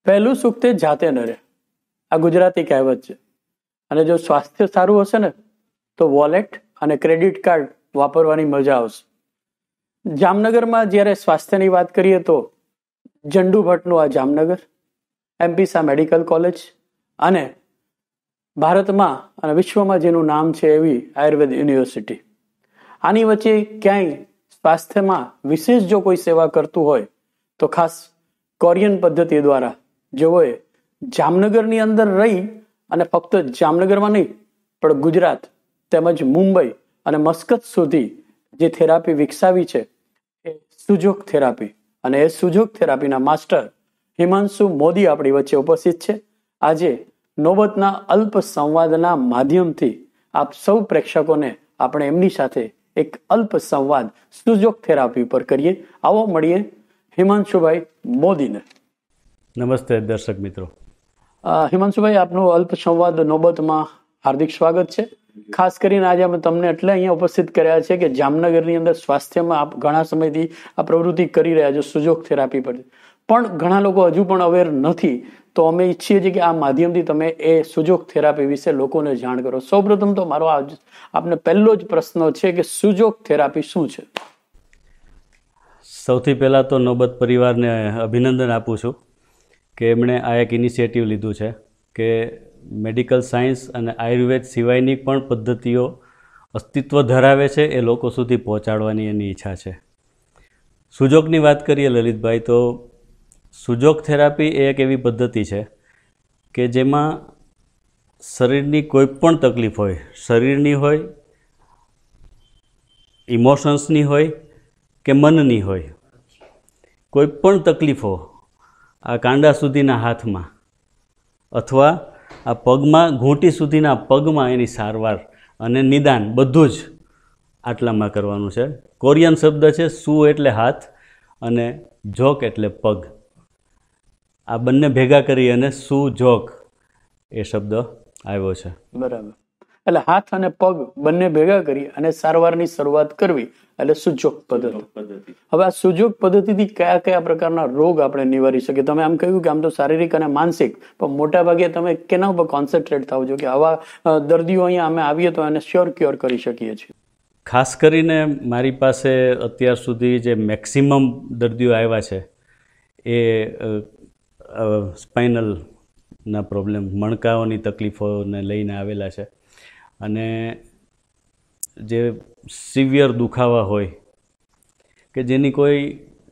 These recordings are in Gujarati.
પહેલું સુખ તે જાતે ન રહે, આ ગુજરાતી કહેવત છે. અને જો સ્વાસ્થ્ય સારું હશે ને તો વોલેટ અને ક્રેડિટ કાર્ડ વાપરવાની મજા આવશે. જામનગરમાં જ્યારે સ્વાસ્થ્યની વાત કરીએ તો જંડુ ભટ્ટનું આ જામનગર, એમપીસા મેડિકલ કોલેજ અને ભારતમાં અને વિશ્વમાં જેનું નામ છે એવી આયુર્વેદ યુનિવર્સિટી. આની વચ્ચે ક્યાંય સ્વાસ્થ્યમાં વિશેષ જો કોઈ સેવા કરતું હોય તો ખાસ કોરિયન પદ્ધતિ દ્વારા જેઓએ જામનગરની અંદર રહી અને ફક્ત જામનગરમાં નહીં પણ ગુજરાત તેમજ મુંબઈ અને મસ્કત સુધી જે થેરાપી વિકસાવી છે એ સુજોગ થેરાપી. અને એ સુજોગ થેરાપીના માસ્ટર હિમાંશુ મોદી આપણી વચ્ચે ઉપસ્થિત છે. આજે નોબતના અલ્પ સંવાદના માધ્યમથી આપ સૌ પ્રેક્ષકોને આપણે એમની સાથે એક અલ્પ સંવાદ સુજોગ થેરાપી પર કરીએ. આવો મળીએ હિમાંશુભાઈ મોદીને. નમસ્તે દર્શક મિત્રો. હિમાંશુભાઈ, આપનું અલ્પ સંવાદ નોબતમાં હાર્દિક સ્વાગત છે. ખાસ કરીને આજે અમે તમને એટલે અહીંયા ઉપસ્થિત કર્યા છે કે જામનગરની અંદર સ્વાસ્થ્યમાં આપ ઘણા સમયથી આ પ્રવૃત્તિ કરી રહ્યા છો સુજોગ થેરાપી પર, પણ ઘણા લોકો હજુ પણ અવેર નથી. તો અમે ઈચ્છીએ છીએ કે આ માધ્યમથી તમે એ સુજોગ થેરાપી વિશે લોકોને જાણ કરો. સૌપ્રથમ તો મારો આપને પહેલો જ પ્રશ્ન છે કે સુજોગ થેરાપી શું છે? સૌથી પહેલાં તો નોબત પરિવારને અભિનંદન આપું છું કે એમણે આ એક ઇનિશિયેટિવ લીધું છે કે મેડિકલ સાયન્સ અને આયુર્વેદ સિવાયની પણ પદ્ધતિઓ અસ્તિત્વ ધરાવે છે એ લોકો સુધી પહોંચાડવાની એની ઈચ્છા છે. સુજોગની વાત કરીએ લલિતભાઈ, તો સુજોગ થેરાપી એ એક એવી પદ્ધતિ છે કે જેમાં શરીરની કોઈ પણ તકલીફ હોય, શરીરની હોય, ઇમોશન્સની હોય કે મનની હોય, કોઈ પણ તકલીફો આ કાંડા સુધીના હાથમાં અથવા આ પગમાં ઘૂંટી સુધીના પગમાં એની સારવાર અને નિદાન બધું જ આટલામાં કરવાનું છે. કોરિયન શબ્દ છે સુ એટલે હાથ અને જોક એટલે પગ. આ બંને ભેગા કરી અને સુજોગ એ શબ્દ આવ્યો છે. બરાબર. એટલે હાથ અને પગ બંને ભેગા કરી અને સારવારની શરૂઆત કરવી એટલે સુજોગ પદ્ધતિ. હવે આ સુજોગ પદ્ધતિથી કયા કયા પ્રકારના રોગ આપણે નિવારી શકીએ? તમે આમ કહ્યું કે આમ તો શારીરિક અને માનસિક, પણ મોટા ભાગે તમે કેના ઉપર કોન્સન્ટ્રેટ થાવ છો કે આવા દર્દીઓ અહીંયા અમે આવીએ તો એને શ્યોર ક્યોર કરી શકીએ છીએ? ખાસ કરીને મારી પાસે અત્યાર સુધી જે મેક્સિમમ દર્દીઓ આવ્યા છે એ સ્પાઇનલના પ્રોબ્લેમ, મણકાઓની તકલીફોને લઈને આવેલા છે. અને જે સિવિયર દુખાવા હોય કે જેની કોઈ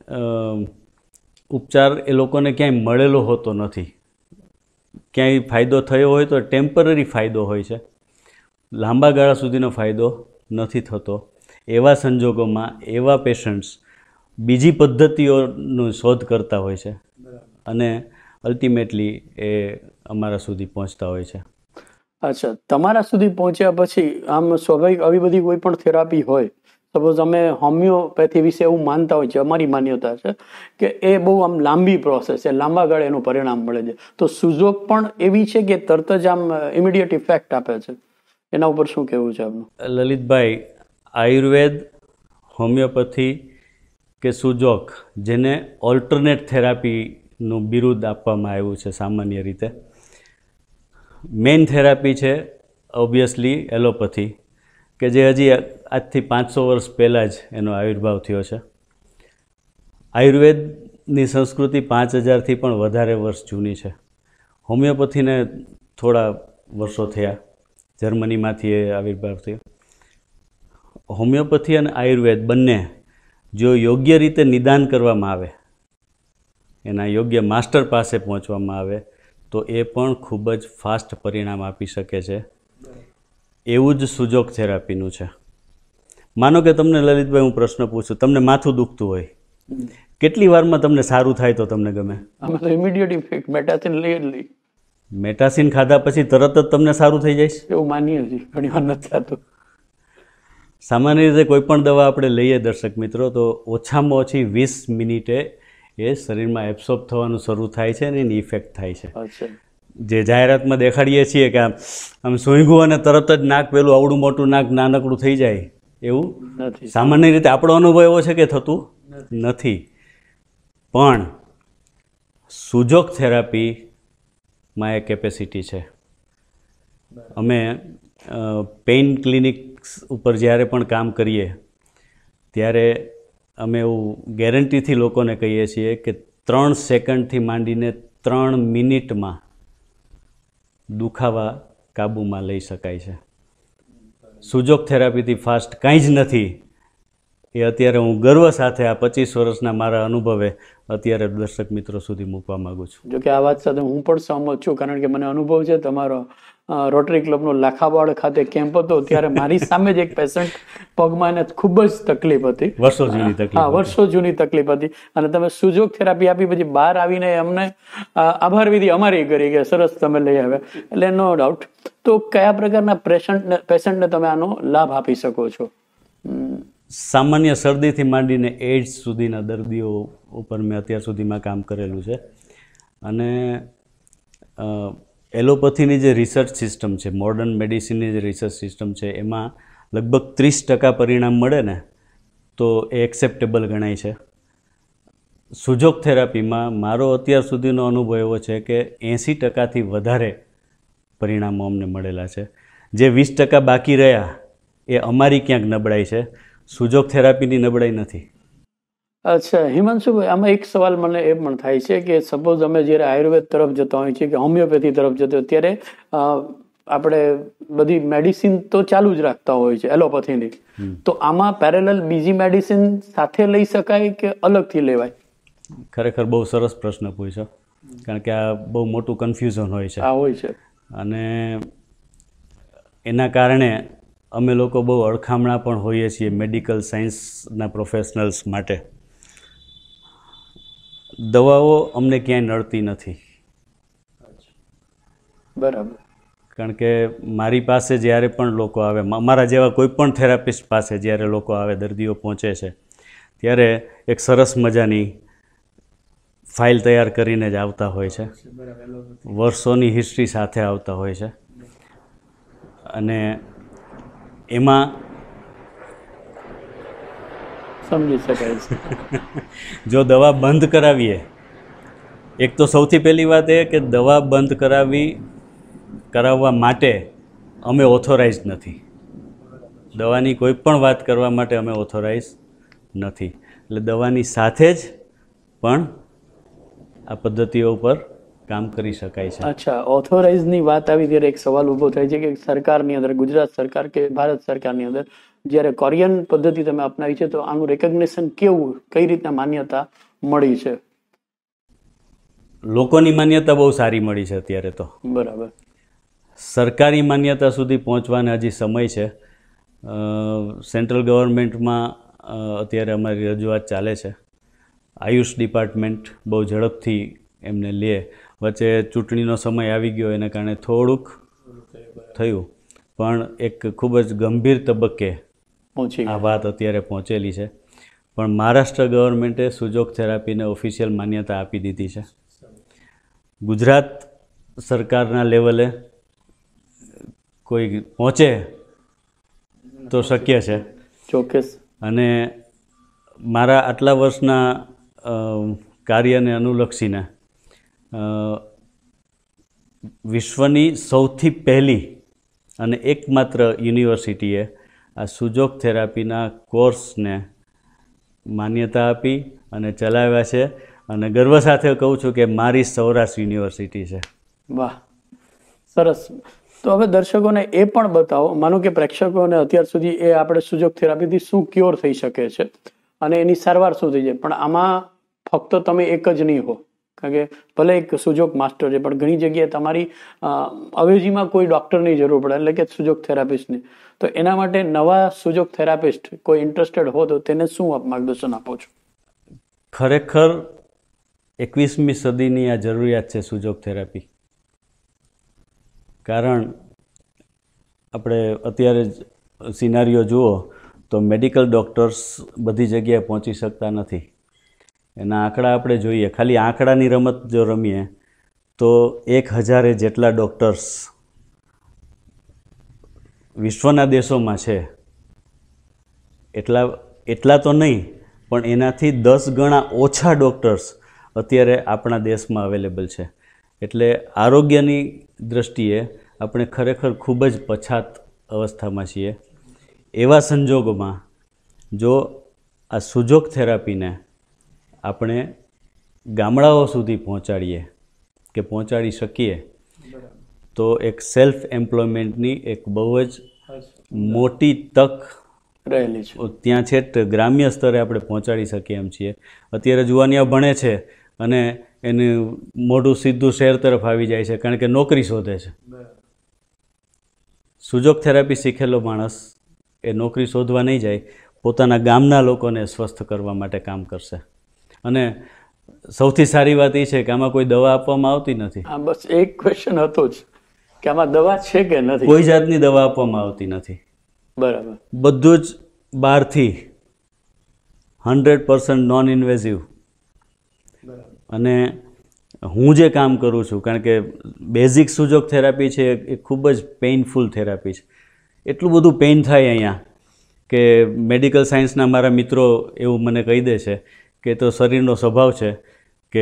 ઉપચાર એ લોકોને ક્યાંય મળેલો હોતો નથી, ક્યાંય ફાયદો થયો હોય તો ટેમ્પરરી ફાયદો હોય છે, લાંબા ગાળા સુધીનો ફાયદો નથી થતો. એવા સંજોગોમાં એવા પેશન્ટ્સ બીજી પદ્ધતિઓનો શોધ કરતા હોય છે અને અલ્ટિમેટલી એ અમારા સુધી પહોંચતા હોય છે. અચ્છા, તમારા સુધી પહોંચ્યા પછી આમ સ્વાભાવિક આવી બધી કોઈ પણ થેરાપી હોય, સપોઝ અમે હોમિયોપેથી વિશે એવું માનતા હોય છે, અમારી માન્યતા છે કે એ બહુ આમ લાંબી પ્રોસેસ છે, લાંબા ગાળે એનું પરિણામ મળે છે. તો સુજોગ પણ એવી છે કે તરત જ આમ ઇમિડિયેટ ઇફેક્ટ આપે છે? એના ઉપર શું કહેવું છે આપનું? લલિતભાઈ, આયુર્વેદ, હોમિયોપેથી કે સુજોગ, જેને ઓલ્ટરનેટ થેરાપીનું બિરુદ આપવામાં આવ્યું છે સામાન્ય રીતે, મેઇન થેરાપી છે ઓબ્વિયસલી એલોપેથી, કે જે હજી આજથી 500 વર્ષ પહેલાં જ એનો આવિર્ભાવ થયો છે. આયુર્વેદની સંસ્કૃતિ 5000થી પણ વધારે વર્ષ જૂની છે. હોમિયોપેથીને થોડા વર્ષો થયા, જર્મનીમાંથી એ આવિર્ભાવ થયો. હોમિયોપેથી અને આયુર્વેદ બંને જો યોગ્ય રીતે નિદાન કરવામાં આવે, એના યોગ્ય માસ્ટર પાસે પહોંચવામાં આવે તો એ પણ ખૂબ જ ફાસ્ટ પરિણામ આપી શકે છે. એવું જ સુજોગ થેરાપીનું છે. માનો કે તમને લલિતભાઈ હું પ્રશ્ન પૂછું, તમને માથું દુખતું હોય, કેટલી વારમાં તમને સારું થાય તો તમને ગમે? અમે તો ઇમિડિયેટ ઇફેક્ટ મેટાસિન લઈ. મેટાસિન ખાધા પછી તરત જ તમને સારું થઈ જાય છે એવું માનીએ છીએ, ઘણી વાર નથી થતું. સામાન્ય રીતે કોઈ પણ દવા આપણે લઈએ દર્શક મિત્રો તો ઓછામાં ઓછી 20 મિનિટે એ શરીરમાં એબ્સોર્બ થવાનું શરૂ થાય છે અને એની ઇફેક્ટ થાય છે. જે જાહેરાતમાં દેખાડીએ છીએ કે આમ સૂંઘવું અને તરત જ નાક પેલું આવડું મોટું નાક નાનકડું થઈ જાય, એવું નથી. સામાન્ય રીતે આપણો અનુભવ એવો છે કે થતું નથી. પણ સુજોગ થેરાપીમાં એ કેપેસિટી છે. અમે પેઇન ક્લિનિક્સ ઉપર જ્યારે પણ કામ કરીએ ત્યારે અમે એવું ગેરંટીથી લોકોને કહીએ છીએ કે 3 સેકન્ડથી માંડીને 3 મિનિટમાં દુખાવા કાબૂમાં લઈ શકાય છે. સુજોગ થેરાપીથી ફાસ્ટ કાંઈ જ નથી. એ અત્યારે હું ગર્વ સાથે આ 25 વર્ષના મારા અનુભવે અત્યારે દર્શક મિત્રો સુધી મૂકવા માગું છું. જો કે આ વાત સાથે હું પણ સહમત છું, કારણ કે મને અનુભવ છે. તમારો રોટરી ક્લબનો લાખાવાડ ખાતે કેમ્પ હતો ત્યારે મારી સામે જ એક પેશન્ટ પગમાં એને ખૂબ જ તકલીફ હતી, વર્ષો જૂની તકલીફ. હા, વર્ષો જૂની તકલીફ હતી, અને તમે સુજોગ થેરાપી આપી, પછી બહાર આવીને અમને આભાર વિધિ અમારી કરી કે સરસ તમે લઈ આવ્યા. એટલે નો ડાઉટ. તો કયા પ્રકારના પેશન્ટને તમે આનો લાભ આપી શકો છો? સામાન્ય શરદીથી માંડીને એઇડ્સ સુધીના દર્દીઓ ઉપર મેં અત્યાર સુધીમાં કામ કરેલું છે. અને એલોપેથીની જે રિસર્ચ સિસ્ટમ છે, મોડર્ન મેડિસિનની જે રિસર્ચ સિસ્ટમ છે, એમાં લગભગ 30% પરિણામ મળે ને તો એ એક્સેપ્ટેબલ ગણાય છે. સુજોગ થેરાપીમાં મારો અત્યાર સુધીનો અનુભવ એવો છે કે 80%થી વધારે પરિણામો અમને મળેલા છે. જે 20% બાકી રહ્યા એ અમારી ક્યાંક નબળાઈ છે, સુજોગ થેરાપીની નબળાઈ નથી. અચ્છા હિમાંશુભાઈ, આમાં એક સવાલ મને એ પણ થાય છે કે સપોઝ અમે જ્યારે આયુર્વેદ તરફ જતા હોઈએ છીએ કે હોમિયોપેથી તરફ જતા હોય ત્યારે આપણે બધી મેડિસિન તો ચાલુ જ રાખતા હોય છે એલોપેથીની, તો આમાં પેરેલલ બીજી મેડિસિન સાથે લઈ શકાય કે અલગથી લેવાય? ખરેખર બહુ સરસ પ્રશ્ન પૂછ્યો, કારણ કે આ બહુ મોટું કન્ફ્યુઝન હોય છે. હોય છે, અને એના કારણે અમે લોકો બહુ અડખામણા પણ હોઈએ છીએ મેડિકલ સાયન્સના પ્રોફેશનલ્સ માટે. દવાઓ અમને ક્યાંય નડતી નથી. બરાબર. કારણ કે મારી પાસે જ્યારે પણ લોકો આવે, અમારા જેવા કોઈ પણ થેરાપિસ્ટ પાસે જ્યારે લોકો આવે, દર્દીઓ પહોંચે છે, ત્યારે એક સરસ મજાની ફાઇલ તૈયાર કરીને જ આવતા હોય છે. વર્ષોની હિસ્ટ્રી સાથે આવતા હોય છે. અને એમાં સમજી શકાય છે. જો દવા બંધ કરાવીએ, એક તો સૌથી પહેલી વાત એ કે દવા બંધ કરાવવા માટે અમે ઓથોરાઇઝ નથી. દવાની કોઈ પણ વાત કરવા માટે અમે ઓથોરાઇઝ નથી. એટલે દવાની સાથે જ પણ આ પદ્ધતિઓ ઉપર કામ કરી શકાય છે. અચ્છા, ઓથોરાઇઝની વાત આવી ત્યારે એક સવાલ ઊભો થાય છે કે સરકારની અંદર, ગુજરાત સરકાર કે ભારત સરકારની અંદર જ્યારે કોરિયન પદ્ધતિ તમે અપનાવી છે તો આનું રેકગ્નિશન કેવું, કઈ રીતના માન્યતા મળી છે? લોકોની માન્યતા બહુ સારી મળી છે અત્યારે તો. બરાબર. સરકારી માન્યતા સુધી પહોંચવાને હજી સમય છે. સેન્ટ્રલ ગવર્મેન્ટમાં અત્યારે અમારી રજૂઆત ચાલે છે. આયુષ ડિપાર્ટમેન્ટ બહુ ઝડપથી એમને લે. વચ્ચે ચૂંટણીનો સમય આવી ગયો, એને કારણે થોડુંક થયું, પણ એક ખૂબ જ ગંભીર તબક્કે આ વાત અત્યારે પહોંચેલી છે. પણ મહારાષ્ટ્ર ગવર્મેન્ટે સુજોગ થેરાપીને ઓફિશિયલ માન્યતા આપી દીધી છે. ગુજરાત સરકારના લેવલે કોઈ પહોંચે તો શક્ય છે. ચોક્કસ. અને મારા આટલા વર્ષના કાર્યને અનુલક્ષીને વિશ્વની સૌથી પહેલી અને એકમાત્ર યુનિવર્સિટીએ આ સુજોગ થેરાપીના કોર્સને માન્યતા આપી અને ચલાવ્યા છે. અને ગર્વ સાથે કહું છું કે મારી સૌરાષ્ટ્ર યુનિવર્સિટી છે. વાહ, સરસ. તો હવે દર્શકોને એ પણ બતાવો, માનો કે પ્રેક્ષકોને અત્યાર સુધી એ આપણે સુજોગ થેરાપીથી શું ક્યોર થઈ શકે છે અને એની સારવાર શું થઈ જાય. પણ આમાં ફક્ત તમે એક જ નહીં હો, કારણ કે ભલે એક સુજોગ માસ્ટર છે, પણ ઘણી જગ્યાએ તમારી અવેજીમાં કોઈ ડૉક્ટરની જરૂર પડે, એટલે કે સુજોગ થેરાપિસ્ટની. તો એના માટે નવા સુજોગ થેરાપિસ્ટ કોઈ ઇન્ટરેસ્ટેડ હો તો તેને શું આપ માર્ગદર્શન આપો છો? ખરેખર 21મી સદીની આ જરૂરિયાત છે સુજોગ થેરાપી. કારણ આપણે અત્યારે જ સિનારીઓ જુઓ તો મેડિકલ ડૉક્ટર્સ બધી જગ્યાએ પહોંચી શકતા નથી. એના આંકડા આપણે જોઈએ, ખાલી આંકડાની રમત જો રમીએ તો 1000 જેટલા ડૉક્ટર્સ વિશ્વના દેશોમાં છે. એટલા તો નહીં, પણ એનાથી 10 ગણા ઓછા ડૉક્ટર્સ અત્યારે આપણા દેશમાં અવેલેબલ છે. એટલે આરોગ્યની દૃષ્ટિએ આપણે ખરેખર ખૂબ જ પછાત અવસ્થામાં છીએ. એવા સંજોગોમાં જો આ સુજોગ થેરાપીને આપણે ગામડાઓ સુધી પહોંચાડીએ કે પહોંચાડી શકીએ તો એક સેલ્ફ એમ્પ્લોયમેન્ટની એક બહુ જ મોટી તક રહેલી છે. ત્યાં છેટ ગ્રામ્ય સ્તરે આપણે પહોંચાડી શકીએ એમ છીએ. અત્યારે જુવાનિયા ભણે છે અને એનું મોઢું સીધું શહેર તરફ આવી જાય છે કારણ કે નોકરી શોધે છે. સુજોગ થેરાપી શીખેલો માણસ એ નોકરી શોધવા નહીં જાય, પોતાના ગામના લોકોને સ્વસ્થ કરવા માટે કામ કરશે. અને સૌથી સારી વાત એ છે કે આમાં કોઈ દવા આપવામાં આવતી નથી. હા, બસ એક ક્વેશ્ચન હતો જ કે આમાં દવા છે કે નથી. કોઈ જાતની દવા આપવામાં આવતી નથી. બરાબર. બધું જ બહારથી 100% નોન ઇન્વેઝિવ. અને હું જે કામ કરું છું, કારણ કે બેઝિક સુજોગ થેરાપી છે એ ખૂબ જ પેઇનફુલ થેરાપી છે. એટલું બધું પેઇન થાય અહીંયા કે મેડિકલ સાયન્સના મારા મિત્રો એવું મને કહી દે છે કે તો શરીરનો સ્વભાવ છે કે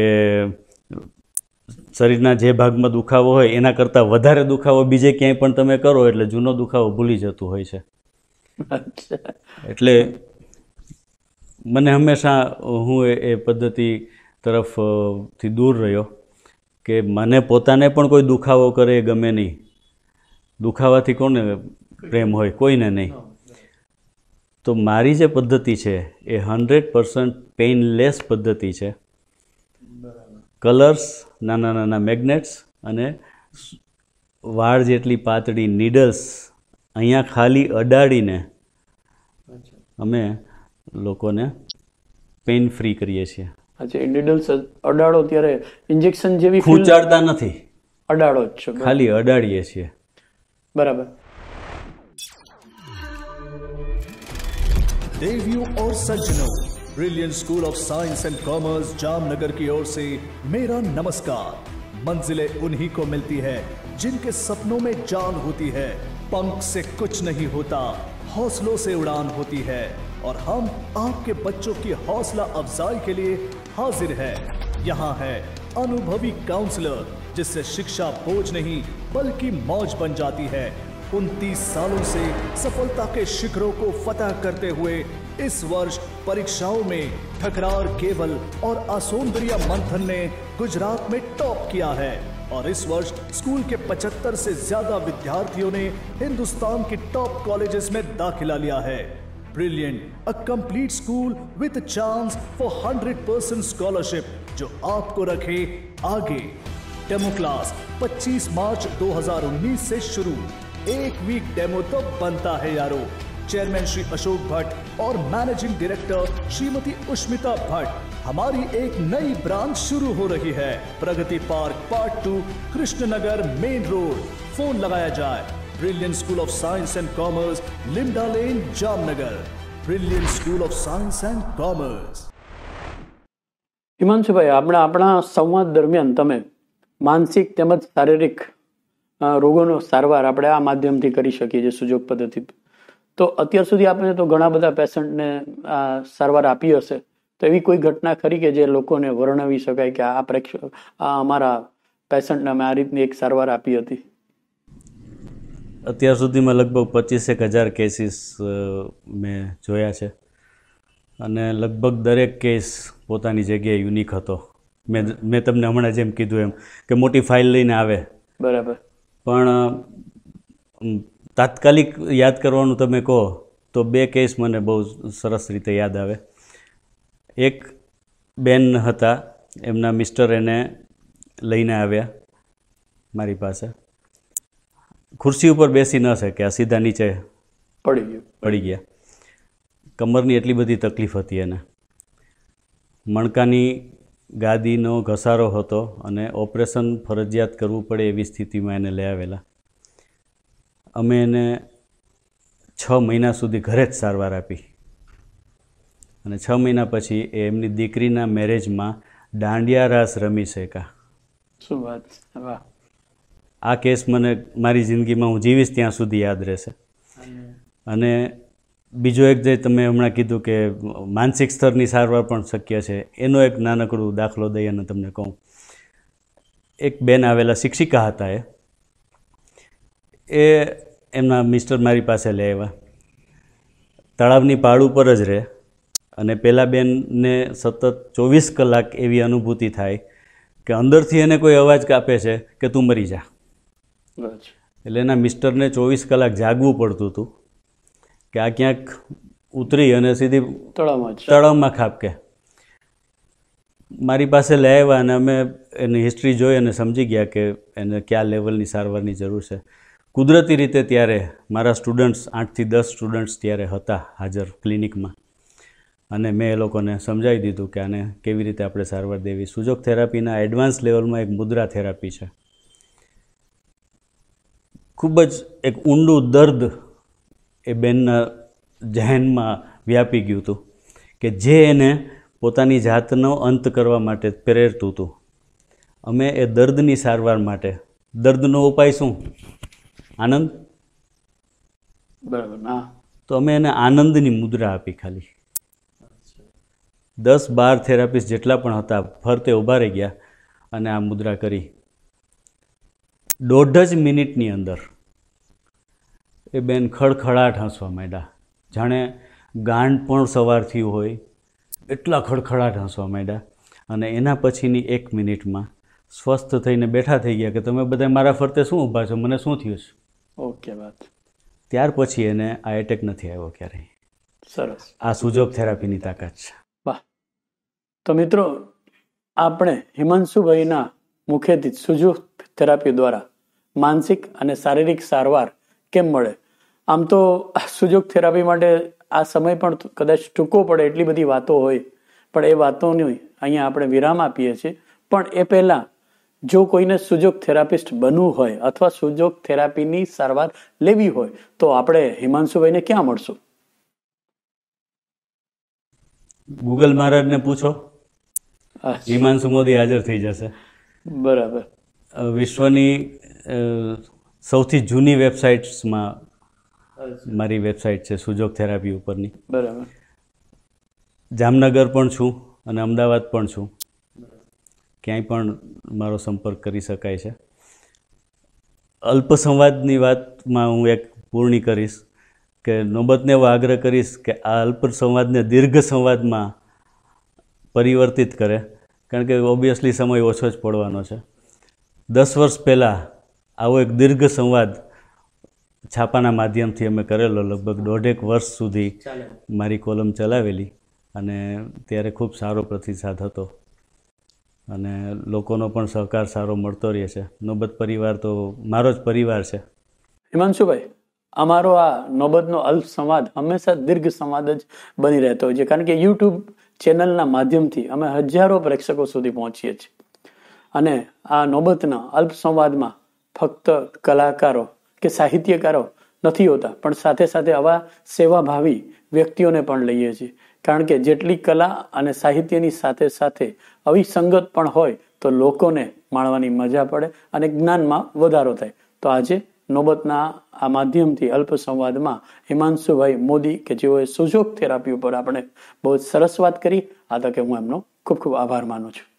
શરીરના જે ભાગમાં દુખાવો હોય એના કરતાં વધારે દુખાવો બીજે ક્યાંય પણ તમે કરો એટલે જૂનો દુખાવો ભૂલી જતું હોય છે. એટલે મને હંમેશા હું એ પદ્ધતિ તરફથી દૂર રહ્યો કે મને પોતાને પણ કોઈ દુખાવો કરે એ ગમે નહીં. દુખાવાથી કોને પ્રેમ હોય? કોઈને નહીં. તો મારી જે પદ્ધતિ છે એ 100% પેઇનલેસ પદ્ધતિ છે. કલર્સ, નાના નાના મેગ્નેટ્સ અને વાળ જેટલી પાતળી નીડલ્સ અહીંયા ખાલી અડાડીને અમે લોકોને પેઇન ફ્રી કરીએ છીએ. અચ્છા, એ નીડલ્સ અડાડો ત્યારે ઇન્જેક્શન જેવી ખૂંચાડતા નથી, અડાડો જ છો? ખાલી અડાડીએ છીએ. बराबर. देवियों और सज्जनों, brilliant school of science and commerce Jamnagar की ओर से मेरा नमस्कार. मंजिलें उन्हीं को मिलती है जिनके सपनों में जान होती है. पंख से कुछ नहीं होता, हौसलों से उड़ान होती है. और हम आपके बच्चों की हौसला अफजाई के लिए हाजिर है. यहाँ है अनुभवी काउंसलर जिससे शिक्षा बोझ नहीं बल्कि मौज बन जाती है. 29 सालों से सफलता के शिखरों को फतह करते हुए इस वर्ष परीक्षाओं में ठकरार केवल और असौंदर्य मंथन ने गुजरात में टॉप किया है. और इस वर्ष स्कूल के 75 से ज्यादा विद्यार्थियों ने हिंदुस्तान की टॉप कॉलेजेस में दाखिला लिया है. Brilliant, a complete school with a chance for 100% scholarship जो आपको रखे आगे. डेमो क्लास 25 मार्च 2019 से शुरू. एक वीक डेमो तो बनता है यारो. चेयरमैन श्री अशोक भट्ट और मैनेजिंग डायरेक्टर श्रीमती उष्मिता भट्ट. हमारी एक नई ब्रांच शुरू हो रही है. Pragati park part 2, Krishnanagar main road. Phone लगाया जाए. Brilliant school of science and commerce, Linda lane, Jamnagar. Brilliant school of science and commerce. Himanshubhai, આપણા સંવાદ દરમિયાન તમે માનસિક તેમજ શારીરિક રોગોનો સારવાર આપણે આ માધ્યમથી કરી શકીએ છીએ સુજોગ પદ્ધતિ. તો અત્યાર સુધી આપણે તો ઘણા બધા પેશન્ટને સારવાર આપી હશે, તો એવી કોઈ ઘટના ખરી કે જે લોકોને વર્ણવી શકાય કે આ અમારા પેશન્ટને અમે આ રીતની એક સારવાર આપી હતી? અત્યાર સુધીમાં લગભગ 25,000 કેસીસ મેં જોયા છે અને લગભગ દરેક કેસ પોતાની જગ્યાએ યુનિક હતો. મેં તમને હમણાં જેમ કીધું એમ કે મોટી ફાઇલ લઈને આવે, બરાબર, પણ તાત્કાલિક યાદ કરવાનું તમે કહો તો 2 કેસ મને બહુ સરસ રીતે યાદ આવે. એક બેન હતા, એમના મિસ્ટર એને લઈને આવ્યા મારી પાસે. ખુરશી ઉપર બેસી ન શક્યા, સીધા નીચે પડી ગયા. કમરની એટલી બધી તકલીફ હતી એને. મણકાની ગાદીનો ઘસારો હતો અને ઓપરેશન ફરજિયાત કરવું પડે એવી સ્થિતિમાં એને લઈ આવેલા. અમે એને 6 મહિના સુધી ઘરે જ સારવાર આપી અને 6 મહિના પછી એ એમની દીકરીના મેરેજમાં દાંડિયા રાસ રમી શક્યા. શું વાત! વાહ! આ કેસ મને મારી જિંદગીમાં હું જીવીશ ત્યાં સુધી યાદ રહેશે. અને બીજો એક જે તમે હમણાં કીધું કે માનસિક સ્તરની સારવાર પણ શક્ય છે, એનો એક નાનકડું દાખલો દઈ અને તમને કહું. એક બેન આવેલા, શિક્ષિકા હતા, એ એમના મિસ્ટર મારી પાસે લઈ આવ્યા. તળાવની પાળ ઉપર જ રહે અને પેલા બેનને સતત 24 કલાક એવી અનુભૂતિ થાય કે અંદરથી એને કોઈ અવાજ કાપે છે કે તું મરી જા. એટલે એના મિસ્ટરને 24 કલાક જાગવું પડતું હતું કે આ ક્યાંક ઉતરી અને સીધી તળાવમાં ખાબકે. મારી પાસે લઈ આવ્યા અને અમે એની હિસ્ટ્રી જોઈ અને સમજી ગયા કે એને કયા લેવલની સારવારની જરૂર છે. કુદરતી રીતે ત્યારે મારા સ્ટુડન્ટ્સ 8 થી 10 સ્ટુડન્ટ્સ ત્યારે હતા હાજર ક્લિનિકમાં, અને મેં એ લોકોને સમજાવી દીધું કે આને કેવી રીતે આપણે સારવાર દેવી. સુજોગ થેરાપીના એડવાન્સ લેવલમાં એક મુદ્રા થેરાપી છે. ખૂબ જ એક ઊંડું દર્દ એ બેનના જહેનમાં વ્યાપી ગયું હતું કે જે એને પોતાની જાતનો અંત કરવા માટે પ્રેરતું હતું. અમે એ દર્દની સારવાર માટે, દર્દનો ઉપાય શું? આનંદ. બરાબર. તો અમે એને આનંદની મુદ્રા આપી. ખાલી 10-12 થેરાપિસ્ટ જેટલા પણ હતા ફરતે ઊભા રહી ગયા અને આ મુદ્રા કરી. 1.5 મિનિટની અંદર એ બેન ખડખડાટ હસવા માંડ્યા, જાણે ગાંઠ પણ સવાર થયું હોય એટલા ખડખડાટ હસવા માંડ્યા. અને એના પછીની 1 મિનિટમાં સ્વસ્થ થઈને બેઠા થઈ ગયા કે તમે બધા મારા ફરતે શું ઊભા છો, મને શું થયું છે. ઓકે વાત. ત્યાર પછી એને આ એટેક નથી આવ્યો ક્યારેય. સરસ. આ સુજોગ થેરાપીની તાકાત છે. વાહ. તો મિત્રો, આપણે હિમાંશુભાઈના મુખેથી સુજોગ થેરાપી દ્વારા માનસિક અને શારીરિક સારવાર કેમ મળે. આમ તો સુજોગ થેરાપી માટે આ સમય પણ કદાચ ટૂંકો પડે એટલી બધી વાતો હોય, પણ એ વાતોની અહીંયા આપણે વિરામ આપીએ છીએ. પણ એ પહેલાં જો કોઈને સુજોગ થેરાપિસ્ટ બનવું હોય અથવા સુજોગ થેરાપીની સારવાર લેવી હોય તો આપણે હિમાંશુભાઈને ક્યાં મળશું? ગૂગલ મહારાજને પૂછો, હિમાંશુ મોદી હાજર થઈ જશે. બરાબર. વિશ્વની સૌથી જૂની વેબસાઇટ્સમાં મારી વેબસાઇટ છે સુજોગ થેરાપી ઉપરની. બરાબર. જામનગર પણ છું અને અમદાવાદ પણ છું. ક્યાંય પણ મારો સંપર્ક કરી શકાય છે. અલ્પ સંવાદની વાતમાં હું એક પૂર્ણ કરીશ કે નોબતને એવો આગ્રહ કરીશ કે આ અલ્પ સંવાદને દીર્ઘ સંવાદમાં પરિવર્તિત કરે, કારણ કે ઓબ્વિયસલી સમય ઓછો જ પડવાનો છે. 10 વર્ષ પહેલાં આવો એક દીર્ઘ સંવાદ છાપાના માધ્યમથી અમે કરેલો, લગભગ 1.5 વર્ષ સુધી મારી કોલમ ચલાવેલી, અને ત્યારે ખૂબ સારો પ્રતિસાદ હતો અને લોકોનો પણ સહકાર સારો મળતો રહે છે. નોબત પરિવાર તો મારો જ પરિવાર છે. હિમાંશુભાઈ, અમારો આ નોબતનો અલ્પ સંવાદ હંમેશા દીર્ઘ સંવાદ જ બની રહેતો હોય છે, કારણ કે યુટ્યુબ ચેનલના માધ્યમથી અમે હજારો પ્રેક્ષકો સુધી પહોંચીએ છીએ. અને આ નોબતના અલ્પ સંવાદમાં ફક્ત કલાકારો કે સાહિત્યકારો નથી હોતા, પણ સાથે સાથે આવા સેવાભાવી વ્યક્તિઓને પણ લઈએ છીએ. કારણ કે જેટલી કલા અને સાહિત્યની સાથે સાથે આવી સંગત પણ હોય તો લોકોને માણવાની મજા પડે અને જ્ઞાનમાં વધારો થાય. તો આજે નોબતના આ માધ્યમથી અલ્પ સંવાદમાં હિમાંશુભાઈ મોદી કે જેઓએ સુજોગ થેરાપી ઉપર આપણે બહુ સરસ વાત કરી, આ તકે હું એમનો ખૂબ ખૂબ આભાર માનું છું.